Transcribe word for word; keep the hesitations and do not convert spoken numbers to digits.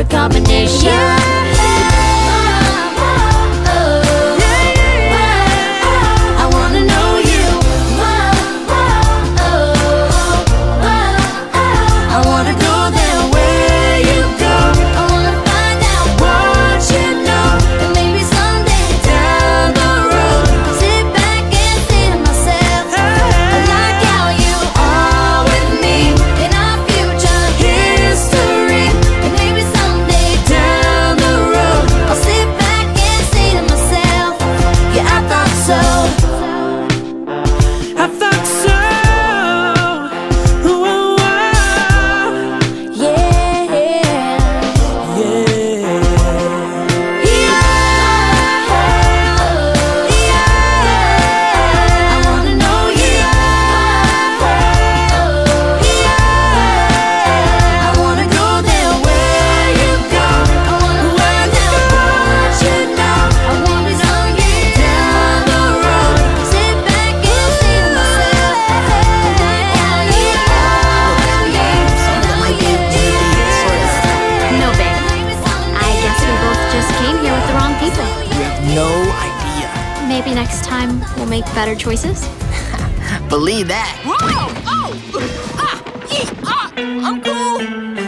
combination. I wanna know you. I wanna go there where you go. I wanna find out what you know, and maybe someday down the road I'll sit back and say to myself, I like how you are with me in our future history. And maybe someday down the road I'll sit back and say to myself, yeah, I thought so. I thought so. Ooh, ooh, ooh. Yeah, Yeah. I wanna know you. I wanna go there where you go. I wanna find out what you know. I wanna someday down the road sit back and say to myself, I like how you are. Something like you do, sort of. No, babe. I guess we both just came here with the wrong people. You have no idea. Maybe next time we'll make better choices. Believe that. Whoa! Oh! Ah! Yee! Ah! I'm cool!